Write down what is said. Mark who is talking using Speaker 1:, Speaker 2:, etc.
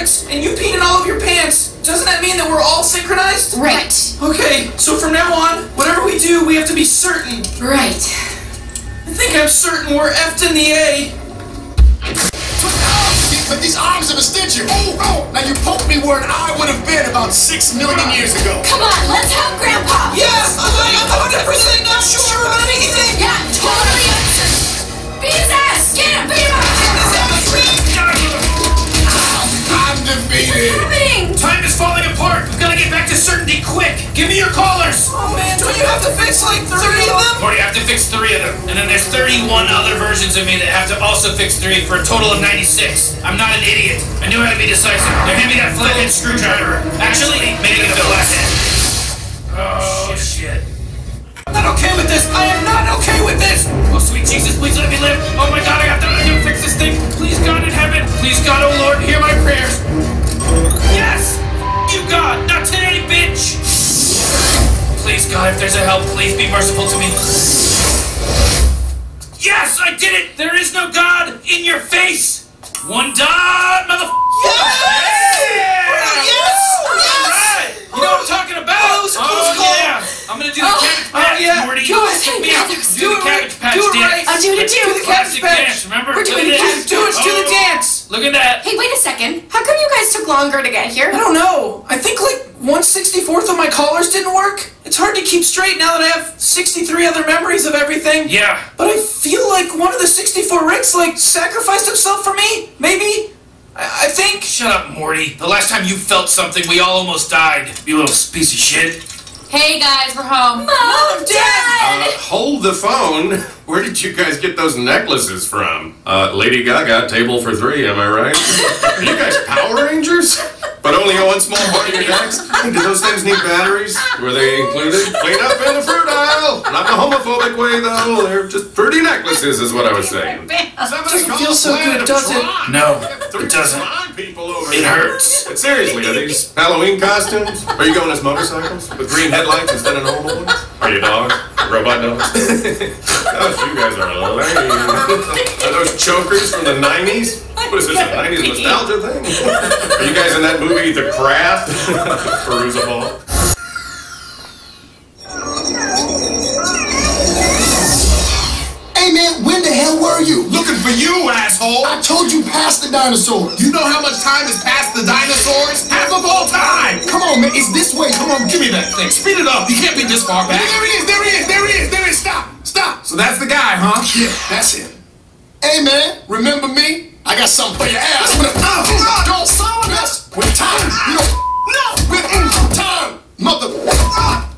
Speaker 1: bricks and you peed in all of your pants, doesn't that mean that we're all synchronized?
Speaker 2: Right.
Speaker 1: Okay, so from now on, whatever we do, we have to be certain.
Speaker 2: Right.
Speaker 1: I think I'm certain we're effed in the A.
Speaker 3: But these arms have a stitch you. Oh! Now you poked me where an eye would have been about 6 million years ago.
Speaker 2: Come on, let's help Grandpa.
Speaker 1: Yes, I'm 100% not sure about anything.
Speaker 2: Yeah, totally uncertain. Beat his ass. Get him, beat him up.
Speaker 3: I'm defeated.
Speaker 2: What's happening?
Speaker 4: Time is falling apart. We've got to get back to certainty quick. Give me your callers.
Speaker 1: Oh man, don't you have to fix like 30 of them?
Speaker 4: Morty, I have to fix 3 of them. And then there's 31 other versions of me that have to also fix 3 for a total of 96. I'm not an idiot. I knew how to be decisive. Now hand me that flathead screwdriver. Actually, maybe the flathead. Oh, shit.
Speaker 1: I'm not okay with this. I am not okay with this.
Speaker 4: Oh, sweet Jesus, please let me live. Oh my God, I got that. I can fix this thing. Please, God in heaven. Please, God, oh Lord, hear my prayers. Yes! You, God! Not today, bitch! Please, God, if there's a help, please be merciful to me. Yes, I did it! There is no God in your face! One dot,
Speaker 1: Yes!
Speaker 4: Yeah!
Speaker 1: Yes!
Speaker 4: Alright! You know what I'm talking about?
Speaker 1: Oh, that was a close call.
Speaker 4: Yeah! I'm gonna do the Cabbage Patch,
Speaker 1: yeah.
Speaker 4: Morty.
Speaker 2: Do it.
Speaker 4: Pick me up. Do the Cabbage Patch
Speaker 1: Do it
Speaker 4: dance.
Speaker 1: right.
Speaker 2: I'm doing it too.
Speaker 1: Do the Cabbage
Speaker 4: Classic
Speaker 1: Patch.
Speaker 4: dance, remember?
Speaker 2: We're doing
Speaker 4: Look
Speaker 2: the
Speaker 4: at this.
Speaker 1: Do it. Do the dance.
Speaker 4: Look at that.
Speaker 2: Hey, wait a second. How come you guys took longer to get here?
Speaker 1: I don't know. I think like 1/64th of my callers didn't work. It's hard to keep straight now that I have 63 other memories of everything.
Speaker 4: Yeah.
Speaker 1: But I feel like one of the 64 Ricks like sacrificed himself for me. Maybe. I think.
Speaker 4: Shut up, Morty. The last time you felt something, we all almost died. You little piece of shit.
Speaker 2: Hey guys, we're home.
Speaker 1: Mom, Dad!
Speaker 5: Hold the phone. Where did you guys get those necklaces from? Lady Gaga, table for 3, am I right? Are you guys Power Rangers? But only on one small part of your decks? Do those things need batteries? Were they included? Clean up in the fruit aisle! Not the homophobic way, though. They're just pretty necklaces, is what I was saying.
Speaker 1: Doesn't feel so good, does it?
Speaker 4: No, it doesn't. It hurts.
Speaker 5: But seriously, are these Halloween costumes? Are you going as motorcycles? With green headlights instead of normal ones? Are you dogs? Robot dogs? Gosh, you guys are lame. Are those chokers from the 90s? What is this, a 90s nostalgia thing? Are you guys in that movie, The Craft? Perusa Ball?
Speaker 3: Hey man, when the hell were you?
Speaker 6: Looking for you, asshole!
Speaker 3: I told you past the dinosaurs.
Speaker 6: You know how much time has passed the dinosaurs? Half of all time!
Speaker 3: Come on, man, it's this way. Come on,
Speaker 6: Give me that thing. Speed it up. You can't be this far back. There he is. Stop. So that's the guy, huh?
Speaker 3: Yeah, that's it. Hey man, remember me? I got something for your ass. Don't solve us with time. You know, with time, mother.